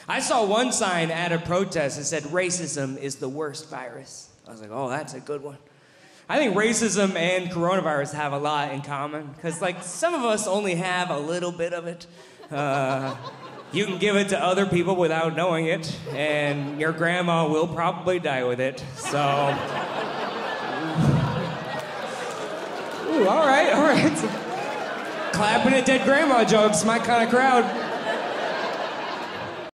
I saw one sign at a protest that said, racism is the worst virus. I was like, oh, that's a good one. I think racism and coronavirus have a lot in common, because, like, some of us only have a little bit of it. You can give it to other people without knowing it, and your grandma will probably die with it, so... Ooh, all right. Clapping at dead grandma jokes, my kind of crowd.